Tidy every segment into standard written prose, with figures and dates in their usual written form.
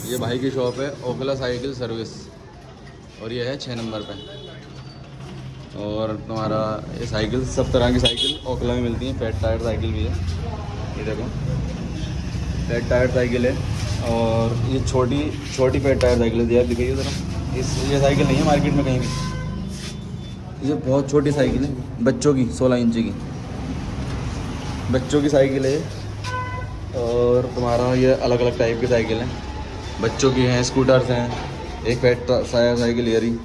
ये भाई की शॉप है ओखला साइकिल सर्विस और ये है 6 नंबर पे। और तुम्हारा ये साइकिल सब तरह की साइकिल ओखला में मिलती है। फैट टायर साइकिल भी है, ये देखो फैट टायर साइकिल है। और ये छोटी फैट टायर साइकिल है, दिखाइए ज़रा। ये साइकिल नहीं है मार्केट में कहीं भी। ये बहुत छोटी साइकिल है बच्चों की, 16 इंच की बच्चों की साइकिल है। और तुम्हारा ये अलग अलग टाइप की साइकिल है, बच्चों की हैं, स्कूटर्स हैं। एक फैट साइकिल ये रही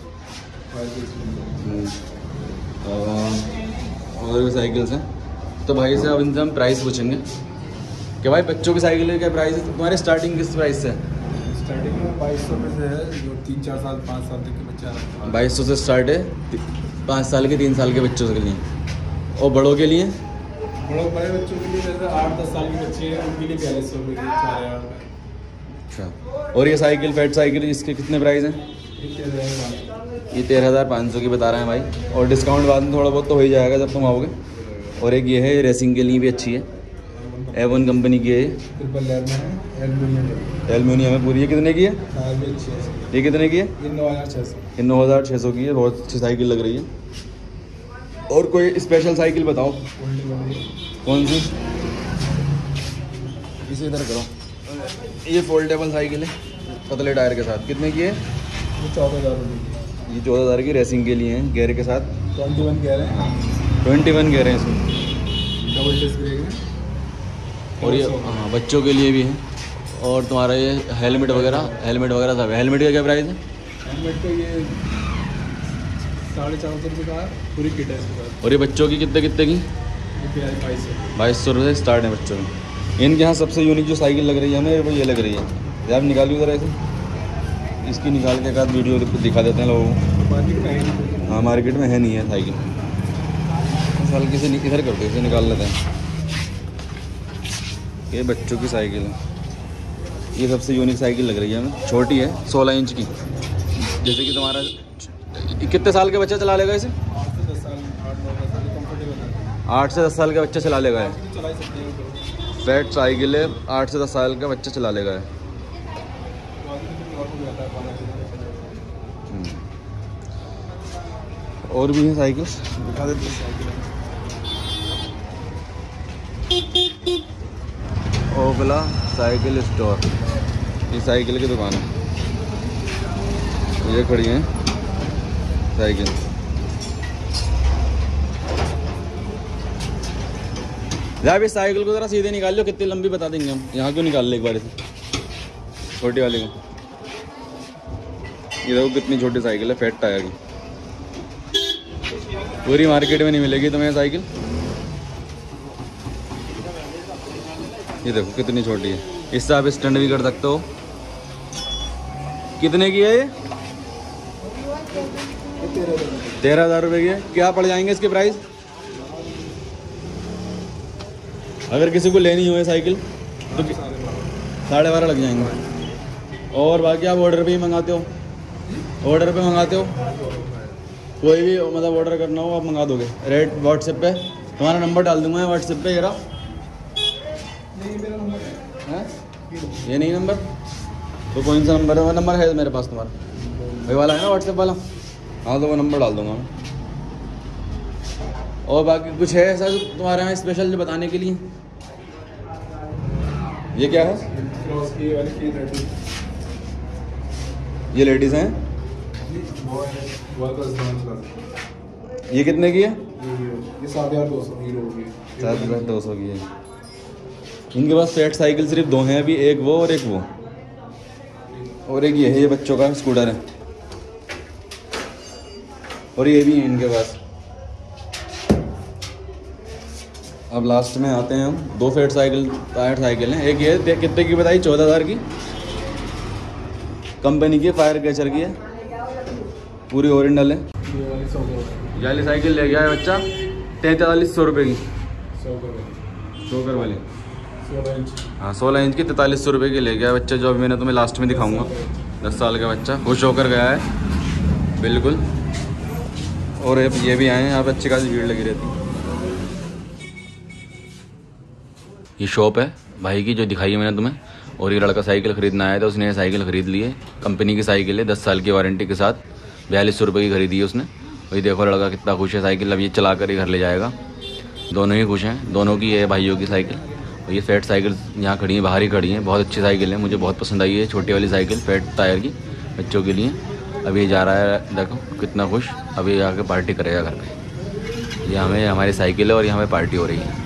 और भी साइकिल्स हैं। तो भाई से अब इनसे हम प्राइस पूछेंगे कि भाई बच्चों की साइकिल है क्या प्राइस है तुम्हारी, स्टार्टिंग किस प्राइस से है? स्टार्टिंग में 2200 रुपये से है, जो 3-4 साल 5 साल तक के बच्चे आते हैं। 2200 से स्टार्ट है 5 साल के 3 साल के बच्चों के लिए। और बड़ों के लिए? बड़े बच्चों के लिए जैसे 8-10 साल के बच्चे हैं उनके लिए 4200 रुपये की 4000 रुपये। अच्छा, और ये साइकिल फैट साइकिल इसके कितने प्राइस हैं? ये 13,500 की बता रहे हैं भाई। और डिस्काउंट बाद में थोड़ा बहुत तो हो ही जाएगा जब तुम आओगे। और एक ये है, रेसिंग के लिए भी अच्छी है, A1 कंपनी की है। ट्रिपल लेयर में है, एल्यूमिनियम है पूरी। ये कितने की है? टायर भी अच्छी है। ये कितने की है? ये 9600। ये 9600 की है, बहुत अच्छी साइकिल लग रही है। और कोई स्पेशल साइकिल बताओ। कौन सी? इसे इधर करो। ये फोल्डेबल साइकिल है पतले टायर के साथ, कितने की है? ये 14,000 रुपये की। ये 14,000 की रेसिंग के लिए है, गेयर के साथ। 21 कह रहे हैं। 21 कह रहे हैं इसमें। डबल डिस्क ब्रेक है। और ये हाँ बच्चों के लिए भी है। और तुम्हारा ये हेलमेट वगैरह सब है। हेलमेट का क्या प्राइस है? हेलमेट का ये 450 रुपये का है, पूरी किट है इसके साथ। और ये बच्चों की कितने की? ये 2200। 2200 रुपये से स्टार्ट है बच्चों में। इनके यहाँ सबसे यूनिक जो साइकिल लग रही है हमें वो ये लग रही है। ये आप निकालिए ज़रा ऐसे, इसकी निकाल के एक आध वीडियो दिखा देते हैं लोगों को। मार्केट में है। हाँ मार्केट में है नहीं है साइकिल। हल्के से इधर करते इसे निकाल लेते हैं। ये बच्चों की साइकिल है, ये सबसे यूनिक साइकिल लग रही है हमें। छोटी है 16 इंच की। जैसे कि तुम्हारा कितने साल के बच्चा चला लेगा इसे? 8 से 10 साल, 8-9 साल कंफर्टेबल है। 8 से 10 साल का बच्चा चला लेगा है। चला ही सकते हैं। फैट साइकिल है, 8 से 10 साल का बच्चा चला लेगा है। और भी है साइकिल, दिखा देते हैं। ओखला साइकिल स्टोर, ये साइकिल की दुकान है। ये खड़ी है साइकिल। जब इस साइकिल को ज़रा सीधे निकाल लो, कितनी लंबी बता देंगे हम। यहाँ क्यों निकाल ले एक बार इसे, छोटी वाली को। ये देखो कितनी छोटी साइकिल है फैट टायर की। पूरी मार्केट में नहीं मिलेगी तुम्हें साइकिल। ये देखो कितनी छोटी है, इससे आप स्टैंड भी कर सकते हो। कितने की है ये? 13,000 रुपये की है। क्या पड़ जाएंगे इसके प्राइस? अगर किसी को लेनी हो साइकिल तो 12.5 लग जाएंगे। और बाकी आप ऑर्डर पे ही मंगाते हो? ऑर्डर पे मंगाते हो? कोई भी मतलब ऑर्डर करना हो आप मंगा दोगे? रेट व्हाट्सएप पे तुम्हारा नंबर डाल दूंगा मैं व्हाट्सएप पे। जरा ये नहीं नंबर तो कौन सा नंबर है? वो नंबर है मेरे पास तुम्हारा, वही वाला है ना व्हाट्सएप वाला? हाँ तो वो नंबर डाल दूंगा मैं। और बाकी कुछ है ऐसा जो तुम्हारे यहाँ स्पेशल जो बताने के लिए? ये क्या है? ये लेडीज़ हैं। ये कितने की है? ये 7,200 हीरो की। 7,200 की है। इनके पास फैट साइकिल सिर्फ 2 हैं अभी, एक वो और एक वो। और एक ये है, ये बच्चों का स्कूटर है। और ये भी है इनके पास। अब लास्ट में आते हैं हम। 2 फैट साइकिल हैं। एक ये कितने की बताई? 14,000 की। कंपनी की फायर कैचर की है, पूरी ओरिजिनल है। ये वाली साइकिल ले गया है बच्चा 4300 रुपये की। 100 वाली 16 इंच। हाँ 16 इंच की 4300 रुपये की ले गया है बच्चा, जो अभी मैंने तुम्हें लास्ट में दिखाऊंगा। 10 साल का बच्चा खुश होकर गया है बिल्कुल। और ये भी आए हैं, यहाँ पे अच्छी खासी भीड़ लगी रहती है। ये शॉप है भाई की जो दिखाई है मैंने तुम्हें, और ये लड़का साइकिल ख़रीदना आया था, उसने ये साइकिल ख़रीद ली है। कंपनी की साइकिल है, 10 साल की वारंटी के साथ 4200 रुपये की खरीदी है उसने। वही देखो लड़का कितना खुश है, साइकिल अब ये चला कर ही घर ले जाएगा। दोनों ही खुश हैं, दोनों की है भाइयों की साइकिल। और ये फैट साइकिल यहाँ खड़ी है, बाहर ही खड़ी है। बहुत अच्छी साइकिल है, मुझे बहुत पसंद आई है छोटी वाली साइकिल फैट टायर की बच्चों के लिए। अभी ये जा रहा है, देखो कितना खुश। अभी आके पार्टी करेगा घर पे। ये हमारी साइकिल है और यहाँ पे पार्टी हो रही है।